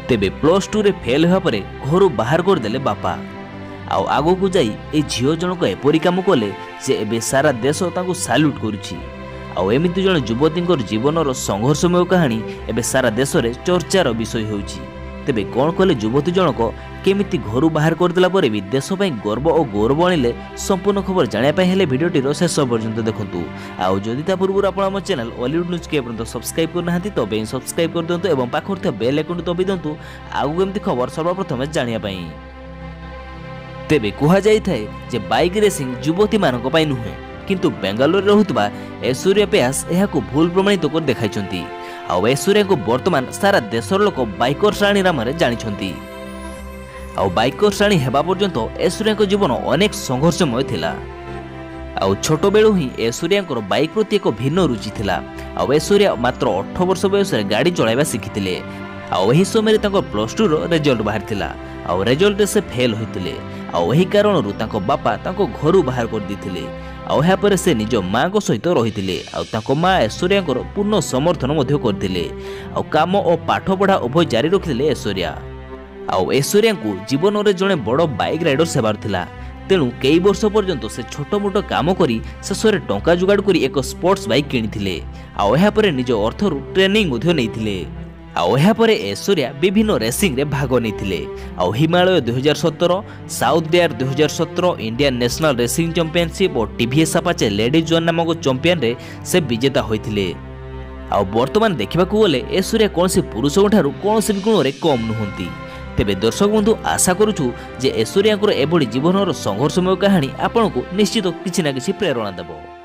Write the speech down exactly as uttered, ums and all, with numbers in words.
तेबे plus two रे fail होगा पर घर बाहर करदे बापा आउ आगो जाई ए झील जनक एपरी कम कले जे एबे सारा देश तांको साल्यूट करुछि। आउ एमिति जन युवती जीवनर संघर्षमय कहानी एबे सारा देश में चर्चार विषय होउछि। तेबे कौन कले युवती जनक केमिति घर बाहर करदेला पर भी देश ପାଇଁ गर्व और गौरव आनिले संपूर्ण खबर जानिया हेले भिडियोटी शेष पर्यंत देखंतु। आउ जदि ता पूर्व आपण हम चैनल हॉलीवुड न्यूज के पर्यंत सब्सक्राइब करना तबे सब्सक्राइब कर दियंतु एवं पाखर थे बेल आइकन दबि दियंतु आगु एमिति खबर सर्वप्रथम जानिया पई। तेबे कुहा जाई थाए जे बाइक रेसिंग युवती मानक पई नुहे किंतु बेंगालुरु रहुतबा ऐश्वर्या पेयास एहाको भूल प्रमाणित कर देखाइछंती। आउ ऐश्वर्या को वर्तमान सारा देशर लोक बाइकर श्रेणी नाम जानी। आउ बाइकर श्रेणी हेबा पर्यंत ऐश्वर्या जीवन अनेक संघर्षमय थिला। आउ छोट बेलू ही ऐश्वर्या बाइक प्रति एक भिन्न रुचि थिला। आउ ऐश्वर्या मात्र अठारह वर्ष बयस गाड़ी चलाइबा शिखिथिले। आउ एही समय तांको प्लस टू रो रिजल्ट बाहरथिला। आउ रिजल्ट से फेल होइथिले। आउ एही कारणरू तांको बापा तांको घरु बाहर कर दिथिले। आउ यहाँ पर से निज माँ को सहित रही आउ माँ ऐश्वर्या पूर्ण समर्थन करते आउ काम और पाठ पढ़ा उभय जारी रखिले ऐश्वर्या। आउ ऐश्वर्या को जीवन में जड़े बड़ बाइक राइडर सेवार थिला। तेणु कई वर्ष पर्यंत से छोट मोट काम करी शेष में टंका जुगाड़ करी एक स्पोर्ट्स बाइक किनिथिले। आउ यहाँ पर निज अर्थरू ट्रेनिंग नैथिले। आउ यहाँ पर ऐश्वर्या विभिन्न रेसिंग रे भाग नहीं। आउ हिमालय दुई हजार सतर, साउथ डेयर दुई हजार सतर, इंडियन नेशनल रेसिंग चैंपियनशिप और टीवीएस अपाचे लेडीज जोन नामक चैंपियन रे से विजेता होइथिले। आउ वर्तमान देखा गले ऐश्वर्या कौन से पुरुषों ठारू कौन से गुण में कम नुहंती। तेबे दर्शक बंधु आशा करुछु जे ऐश्वर्या एभली जीवन संघर्षमय कहानी आपन को निश्चित किछि ना किछि प्रेरणा देबो।